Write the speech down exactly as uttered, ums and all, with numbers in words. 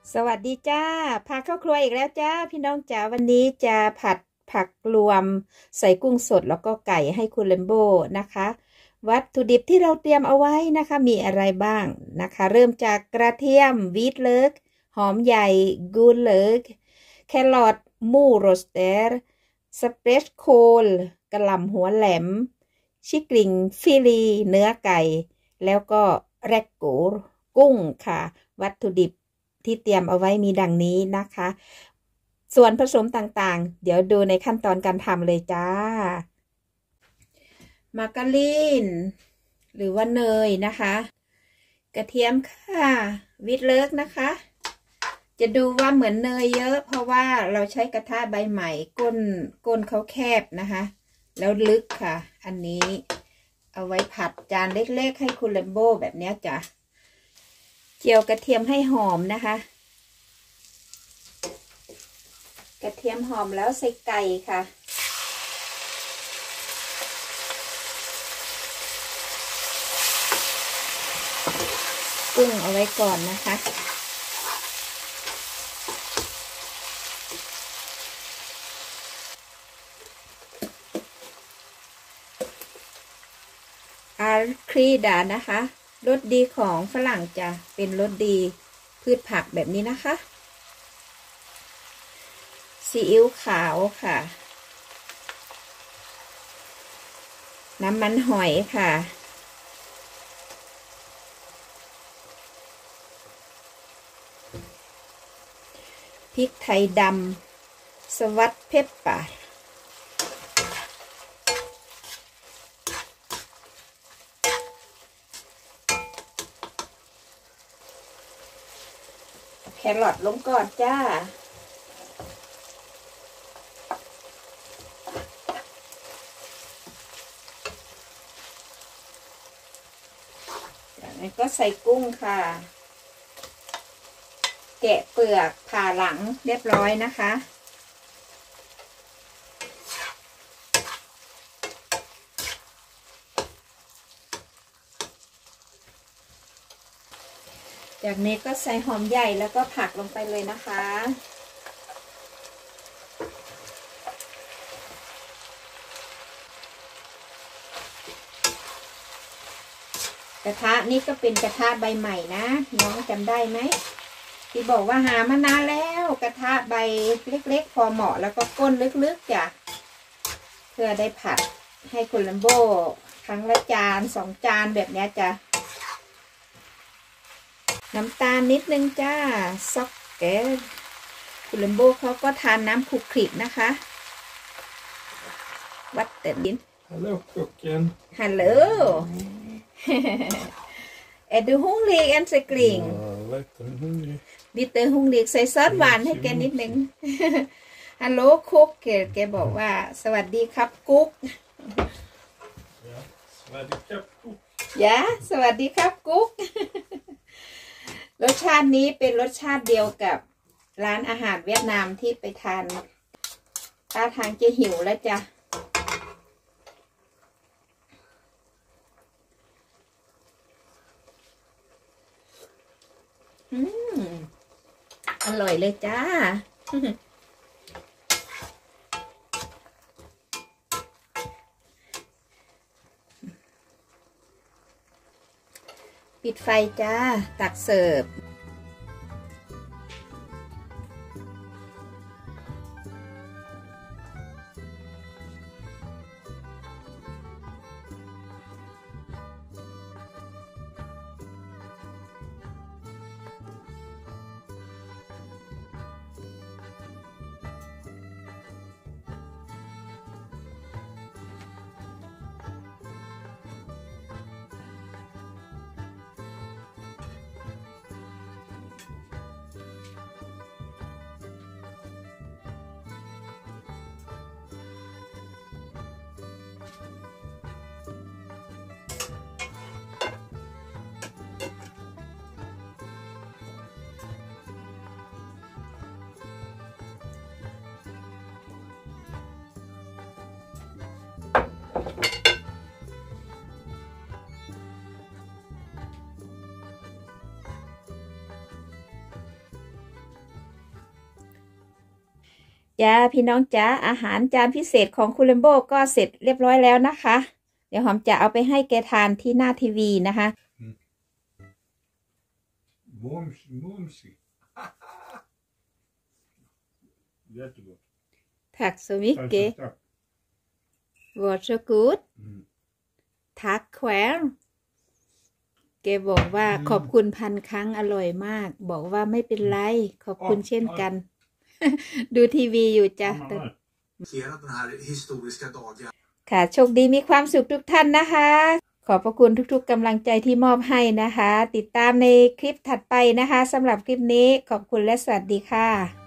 สวัสดีจ้าพาเข้าครัวอีกแล้วจ้าพี่น้องจ๋าวันนี้จะผัดผักรวมใส่กุ้งสดแล้วก็ไก่ให้คุณเลมโบนะคะวัตถุดิบที่เราเตรียมเอาไว้นะคะมีอะไรบ้างนะคะเริ่มจากกระเทียมวีทเลิกหอมใหญ่กูเลิกแครอทมูโรสเตอร์สเปรชโคลกระหล่ำหัวแหลมชิกลิงฟิลีเนื้อไก่แล้วก็แรกโกกุ้งค่ะวัตถุดิบที่เตรียมเอาไว้มีดังนี้นะคะส่วนผสมต่างๆเดี๋ยวดูในขั้นตอนการทำเลยจ้ามาการีนหรือว่าเนยนะคะกระเทียมค่ะวิตเลิกนะคะจะดูว่าเหมือนเนยเยอะเพราะว่าเราใช้กระทะใบใหม่ก้นก้นเขาแคบนะคะแล้วลึกค่ะอันนี้เอาไว้ผัดจานเล็กๆให้คุณเลมโบแบบนี้จ้ะเจียวกระเทียมให้หอมนะคะกระเทียมหอมแล้วใส่ไก่ค่ะกุ้งเอาไว้ก่อนนะคะอาร์ครีดานะคะรสดีของฝรั่งจะเป็นรสดีพืชผักแบบนี้นะคะซีอิ๊วขาวค่ะน้ำมันหอยค่ะพริกไทยดำสวัสดเพปเปอร์แครอทลงก่อนจ้าจากนั้นก็ใส่กุ้งค่ะแกะเปลือกผ่าหลังเรียบร้อยนะคะจากนี้ก็ใส่หอมใหญ่แล้วก็ผักลงไปเลยนะคะกระทะนี้ก็เป็นกระทะใบใหม่นะน้องจำได้ไหมที่บอกว่าหามานานแล้วกระทะใบเล็กๆพอเหมาะแล้วก็ก้นลึกๆจ้ะเพื่อได้ผัดให้คุณลัมโบครั้งละจานสองจานแบบนี้จ้ะน้ำตาลนิดนึงจ้าซอกเกอคุณลัมโบเขาก็ทานน้ำคลุกคลิกนะคะวัดเตอร์ดิน Hallo kocken. Hallo. Är du hungrig än så kling? Ja, lite hungrig. Lite hungrig ใส่ซอสหวานให้แกนิดนึง ฮัลโหลคุกแกแกบอกว่าสวัสดีครับกุ๊ก Ja, svärdig kappkok. ยะสวัสดีครับกุ๊ก รสชาตินี้เป็นรสชาติเดียวกับร้านอาหารเวียดนามที่ไปทานท่าทางจะหิวแล้วจ้ะอืมอร่อยเลยจ้า ปิดไฟจ้าตักเสิร์ฟจ้าพี่น้องจ้าอาหารจานพิเศษของคุณเลมโบก็เสร็จเรียบร้อยแล้วนะคะเดี๋ยวหอมจะเอาไปให้แกทานที่หน้าทีวีนะคะ Mums, mumsi. Jättegott. Tack så mycket. Tack, tack. Varsågod. Mm. Tack själv. แกบอกว่าขอบคุณพันครั้งอร่อยมากบอกว่าไม่เป็นไรขอบคุณเช่นกัน ดูทีวีอยู่จ้ะ Hela den här historiska dagen. ค่ะโชคดีมีความสุขทุกท่านนะคะขอบพระคุณทุกๆกำลังใจที่มอบให้นะคะติดตามในคลิปถัดไปนะคะสำหรับคลิปนี้ขอบคุณและสวัสดีค่ะ